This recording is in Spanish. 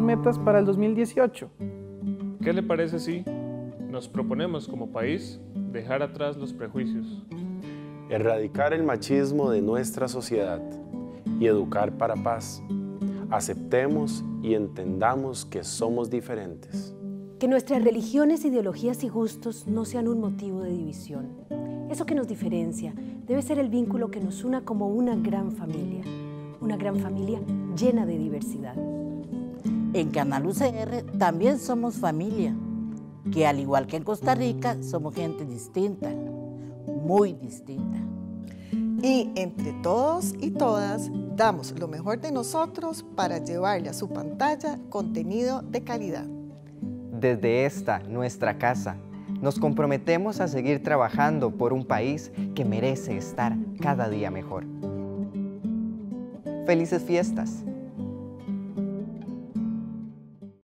metas para el 2018. ¿Qué le parece si nos proponemos como país dejar atrás los prejuicios? Erradicar el machismo de nuestra sociedad y educar para paz. Aceptemos y entendamos que somos diferentes. Que nuestras religiones, ideologías y gustos no sean un motivo de división. Eso que nos diferencia debe ser el vínculo que nos una como una gran familia llena de diversidad. En Canal UCR también somos familia, que al igual que en Costa Rica somos gente distinta, muy distinta. Y entre todos y todas damos lo mejor de nosotros para llevarle a su pantalla contenido de calidad. Desde esta, nuestra casa, nos comprometemos a seguir trabajando por un país que merece estar cada día mejor. ¡Felices fiestas!